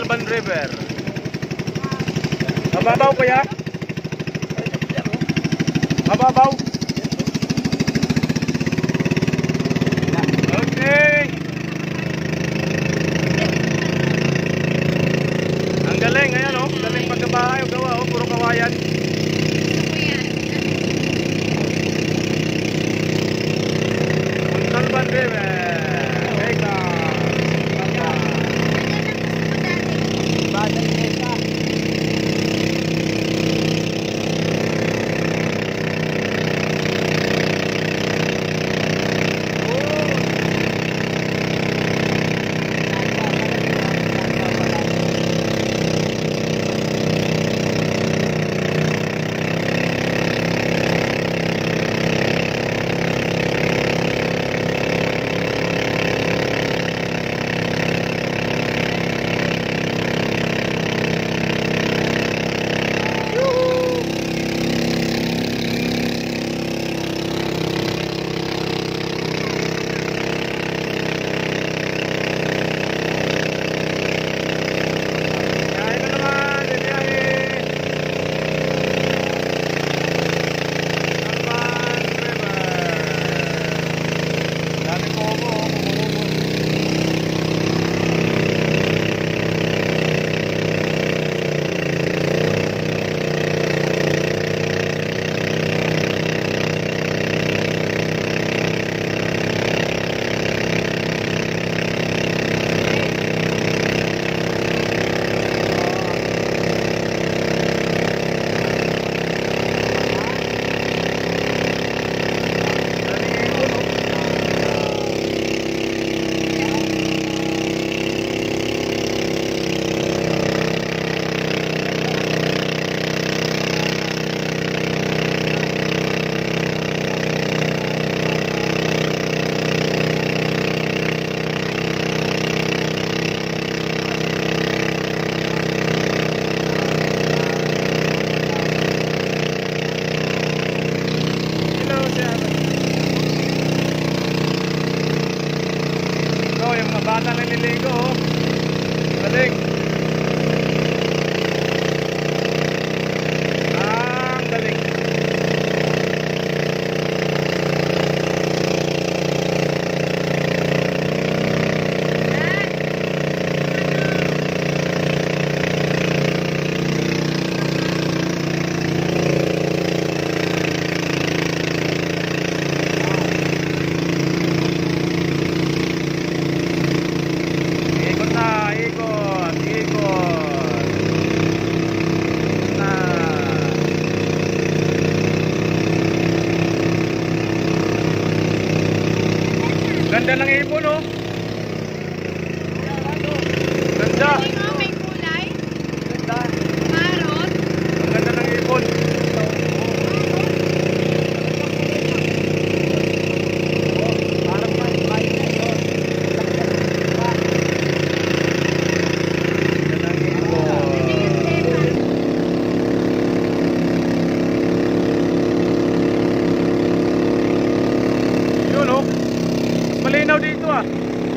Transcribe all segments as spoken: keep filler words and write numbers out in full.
Montalban River. Mababaw kuya? Mababaw? Okay. Ang galing, ayan oh. Galing pagkabahay o gawa oh. Puro kawayan. Montalban River. Bata na niligo oh. Galing. Ang galing. Ganda ng ibon oh. Ganda. May kulay. Ganda. Parot. Ang ganda ng ibon. Malinaw dito ah.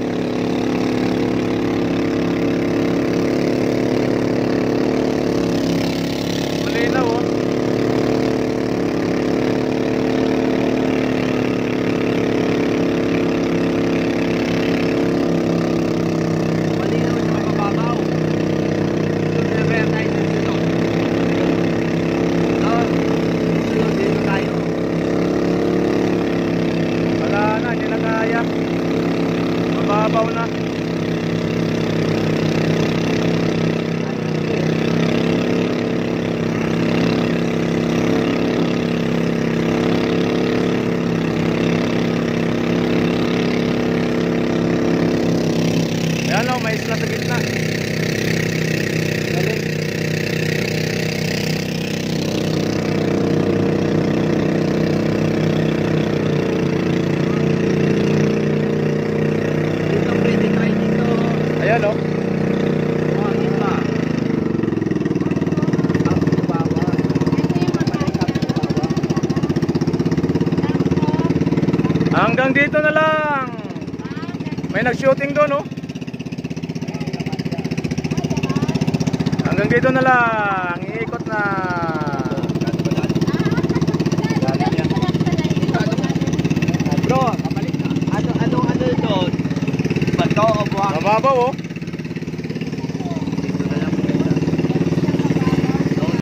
Malinaw oh. Malinaw sa mababaw. Ito na tayo dito. Ito, dito tayo. Wala na, hindi na kaya. Mababaw na. Ayan o, may isla sa gitna. Galing. Ayan o. Hanggang dito na lang. May nag-shooting doon oh. dito na lang. Iikot na. Bro, kapalik na. Ano, ano, ano doon? Bato o buhangin? Mababaw oh.